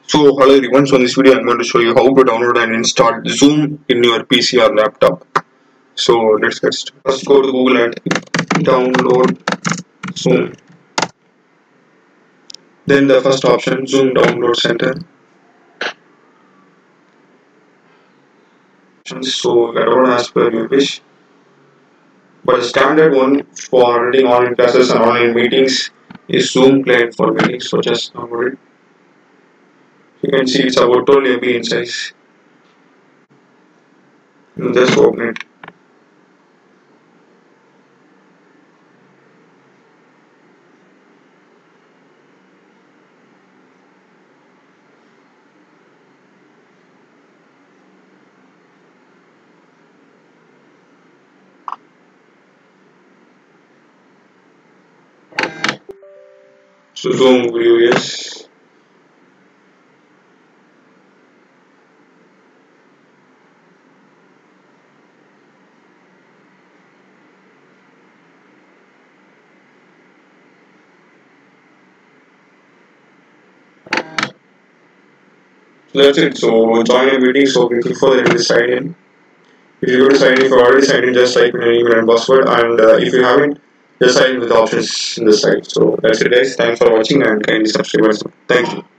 So hello everyone, so in this video I'm going to show you how to download and install Zoom in your PC or laptop. So let's get started. First go to Google and download Zoom. Then the first option, Zoom Download Center. So download as per your wish. But the standard one for running online classes and online meetings is Zoom Client for meetings. So just download it. You can see it's about 12 MB in size. Just open it. So Zoom view, yes. So that's it. So join a meeting. So we click for the sign in. If you go to sign in, if you already signed in, just type in your email and password. And if you haven't, just sign in with the options in the site. So that's it, guys. Thanks for watching and kindly subscribe. Thank you.